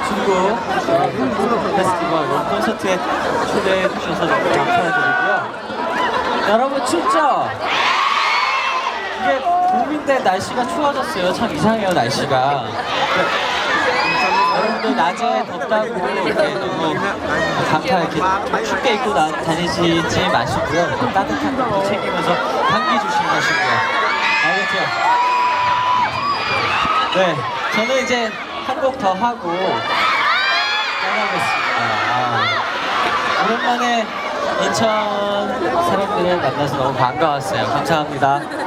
중국 페스티벌 콘서트에 초대해 주셔서 너무 감사드리고요. 여러분 춥죠? 이게 봄인데 날씨가 추워졌어요. 참 이상해요 날씨가. 여러분들 낮에 덥다고 이렇게 너무 간파 이렇게 좀 춥게 입고 다니시지 마시고요. 따뜻한 거 챙기면서 감기 조심하시고요. 알겠죠? 네, 저는 이제 한 곡 더 하고 떠나겠습니다. 오랜만에 인천 사람들을 만나서 너무 반가웠어요. 감사합니다.